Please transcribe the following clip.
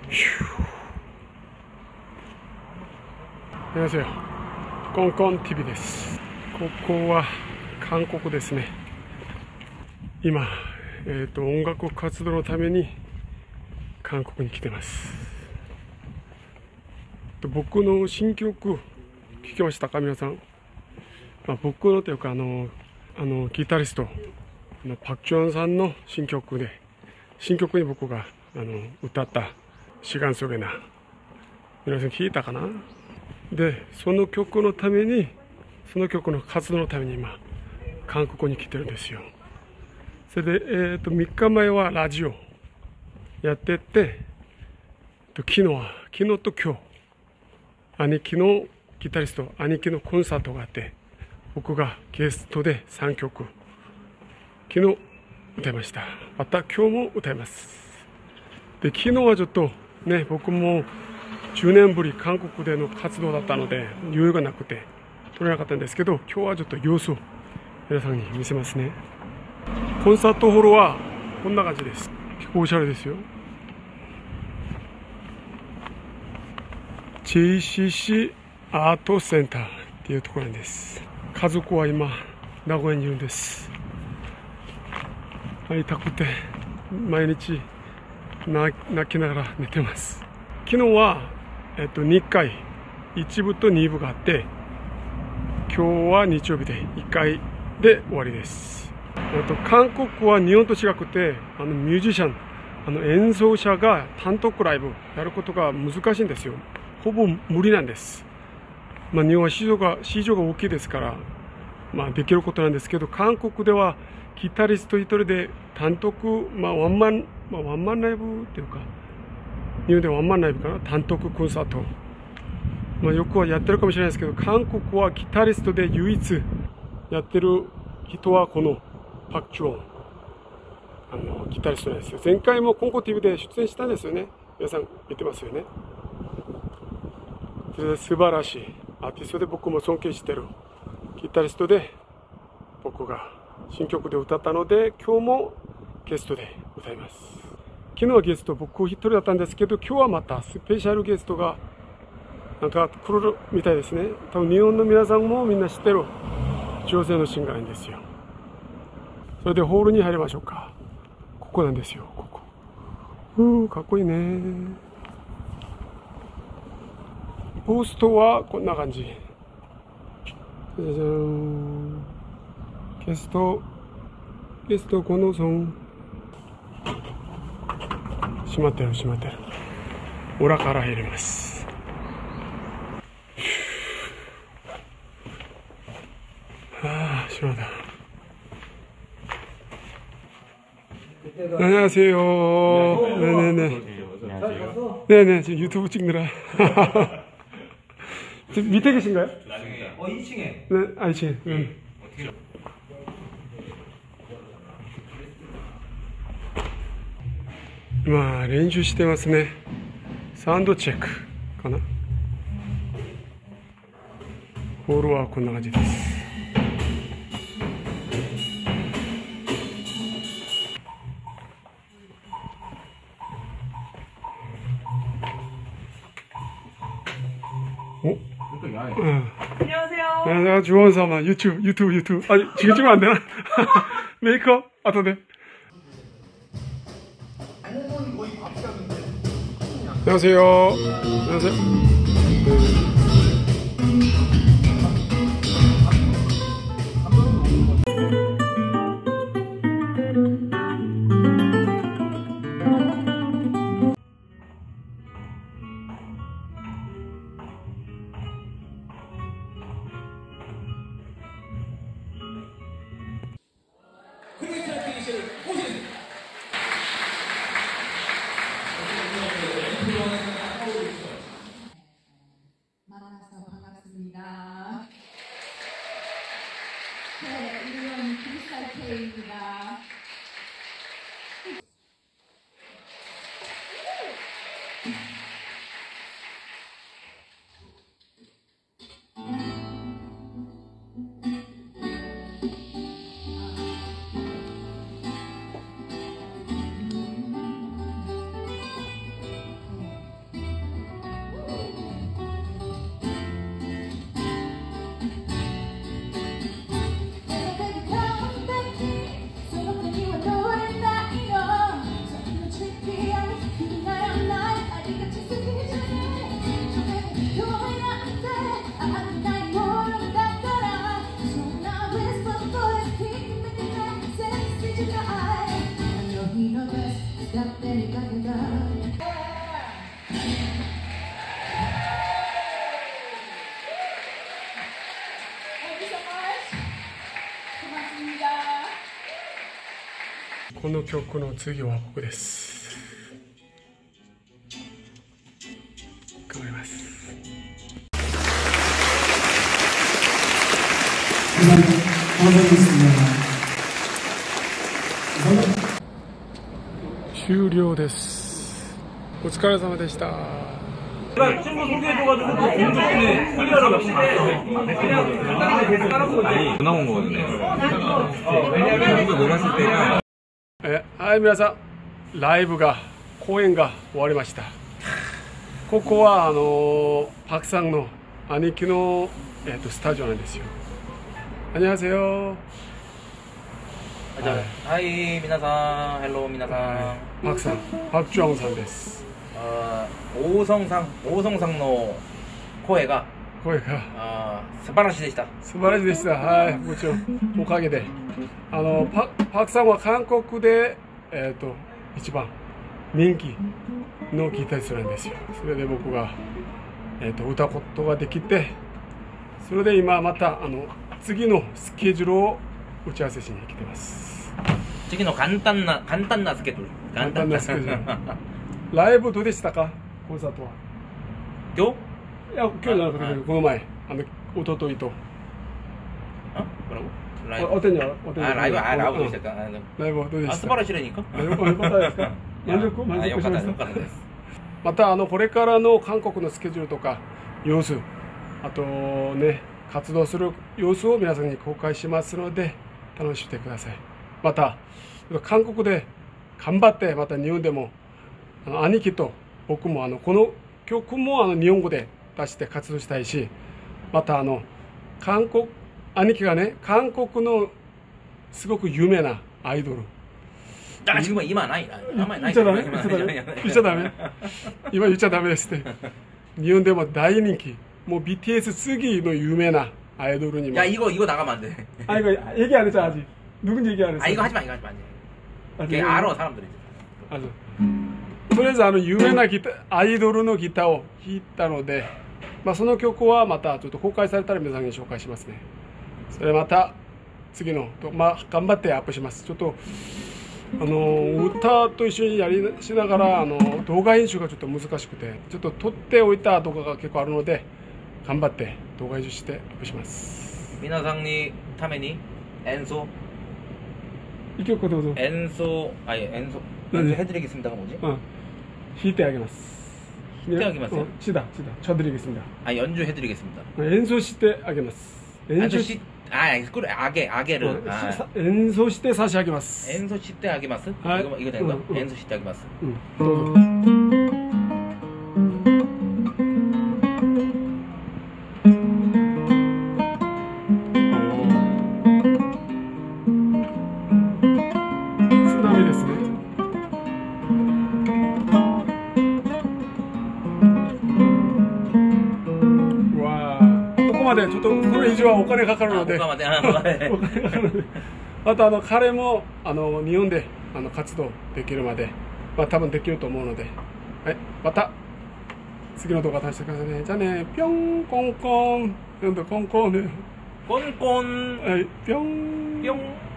안녕하세요. 꽁꽁 TVです。ここは韓国ですね。今、音楽活動のために韓国に来てます。僕の新曲聴きましたか皆さん。僕のというかギタリストパク・チョンさんの新曲で、新曲に僕が歌ったシガンソゲナ、皆さん聞いたかな。でその曲のために、その曲の活動のために今韓国に来てるんですよ。それで、3日前はラジオやってて、昨日と今日、兄貴のギタリスト兄貴のコンサートがあって、僕がゲストで3曲昨日歌いました。また今日も歌います。で昨日はちょっとね、僕も10年ぶり韓国での活動だったので余裕がなくて撮れなかったんですけど、今日はちょっと様子を皆さんに見せますね。コンサートホールはこんな感じです。結構おしゃれですよ。 JCC アートセンターっていうところなんです。家族は今名古屋にいるんです。会いたくて毎日泣きながら寝てます。昨日は、2回1部と2部があって、今日は日曜日で1回で終わりです。韓国は日本と違くてミュージシャン演奏者が単独ライブやることが難しいんですよ。ほぼ無理なんです。日本は市場が大きいですから、できることなんですけど、韓国ではギタリスト一人で単独、ワンマンライブっていうか、日本ではワンマンライブかな、単独コンサート、よくはやってるかもしれないですけど、韓国はギタリストで唯一やってる人はこのパク・チョンギタリストなんですよ。前回もコンコ TV で出演したんですよね。皆さん見てますよね。それで素晴らしいアーティストで、僕も尊敬してるギタリストで、僕が新曲で歌ったので今日もゲストで歌います。昨日はゲスト僕一人だったんですけど、今日はまたスペシャルゲストがなんか来るみたいですね。多分日本の皆さんもみんな知ってる女性のシンガーなんですよ。それでホールに入りましょうか。ここなんですよ。ここかっこいいね。ポストはこんな感じ。じゃじゃん。ゲストこのソン閉まってる。裏から入れます。閉まった。안녕하세요. 네네. 지금 유튜브 찍느라. 지금 밑에 계신가요? 2층에. 네, 2층에. 네.練習してますね。サウンドチェックかな。ホールはこんな感じです。안녕하세요. 주원 삼아 유튜브. 아니 지금 찍으면 안 되나? 메이크업 아토네. 안녕하세요. 만나서 반갑습니다. 네, 이름은 크리스탈 K입니다. の曲の次は僕です。頑張ります。終了です。お疲れ様でした。 친구 소개해줘가지고 공주 때문에 클리어를 몇번 봤어. 나온 거거든요. 왜냐면 놀았을 때가 はい、皆さん、ライブが公演が終わりました。ここはパクさんの兄貴のスタジオなんですよ。안녕하세요。 はい、皆さん、ヘロー皆さん。 パクさん、パクチュアンさんです。 오성상の声が素晴らしいでした。 素晴らしいでした。はい、もちろんおかげでパクさんは韓国で一番人気のギタリストなんですよ。それで僕が歌うことができて、それで今また次のスケジュールを打ち合わせしに来てます。 次の簡単なスケジュール。 簡単なスケジュール。ライブどうでしたか？コンサートは。 今日？ いや、今日じゃなくて、この前、一昨日と。 ライブどうでしたか？ ライブはどうでした？ 素晴らしいですか？ よかったですか？満足しました。またこれからの韓国のスケジュールとか様子、あとね、活動する様子を皆さんに公開しますので楽しんでください。また韓国で頑張って、また日本でも兄貴と僕もこの曲も日本語で出して活動したいし、また兄貴がね、韓国のすごく有名なアイドル。 지금今ない。 言っちゃダメ。言っちゃダメ。今言っちゃダメですって。日本でも大人気。もう BTS次の有名なアイドルにも。 야 이거 나가면 안 돼. 이거 얘기 안 했잖아 아직. 누군지 얘기 안 했어. 이거 하지 마. 걔 알아 사람들이. 알아. とりあえず有名なアイドルのギターを弾いたので、その曲はまたちょっと公開されたら皆さんに紹介しますね。それまた次の頑張ってアップします。ちょっと歌と一緒にしながら動画編集がちょっと難しくて、ちょっと撮っておいた動画が結構あるので頑張って動画編集してアップします。 皆さんにために演奏一曲どうぞ。 演奏해드리겠습니다가 뭐지? 弾いてあげます。 弾いてあげますよ。 쳐드리겠습니다. 연주해드리겠습니다. 演奏してあげます。 그래 악예를 演奏して差し上げます。 演奏してあげます。이거 된 거?演奏してあげます。 どうぞ。ちょっとこれ以上はお金かかるので、また彼も日本で活動できるまで、多分できると思うので、はい、また次の動画出してくださいね。じゃあね、ぴょんコンコン、コンコンね、 コンコン、 はい、ぴょん。